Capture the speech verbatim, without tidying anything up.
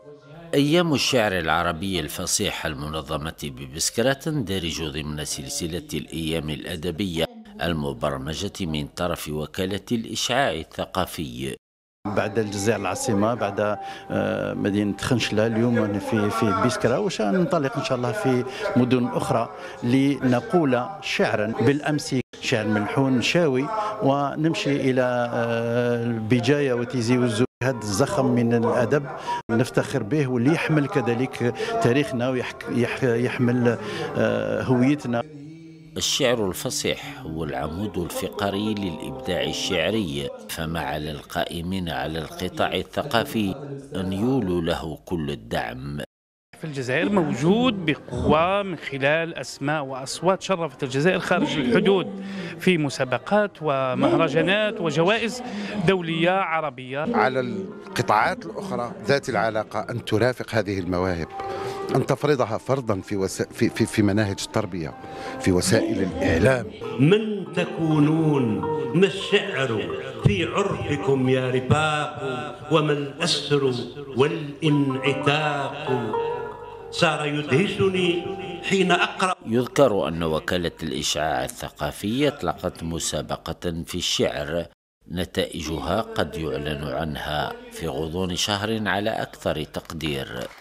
أيام الشعر العربي الفصيح المنظمة ببسكرة تندرج ضمن سلسلة الأيام الأدبية المبرمجة من طرف وكالة الإشعاع الثقافي. بعد الجزائر العاصمة، بعد آه، مدينة خنشلة، اليوم في في بسكرة، وسننطلق إن شاء الله في مدن أخرى لنقول شعرا بالأمس، شعر ملحون شاوي، ونمشي إلى آه، بجاية وتيزي والزو، هذا الزخم من الأدب نفتخر به، واللي يحمل كذلك تاريخنا ويحمل هويتنا. الشعر الفصيح هو العمود الفقري للإبداع الشعري، فما على القائمين على القطاع الثقافي أن يولوا له كل الدعم. في الجزائر موجود بقوة من خلال أسماء وأصوات شرفت الجزائر خارج الحدود في مسابقات ومهرجانات وجوائز دولية عربية. على القطاعات الأخرى ذات العلاقة أن ترافق هذه المواهب، أن تفرضها فرضا في, وسا... في, في, في مناهج التربية، في وسائل الإعلام. من تكونون ما الشعر في عرفكم يا رفاق، وما الأسر والانعتاق صار يدهشني حين أقرأ. يذكر أن وكالة الإشعاع الثقافي أطلقت مسابقة في الشعر نتائجها قد يعلن عنها في غضون شهر على أكثر تقدير.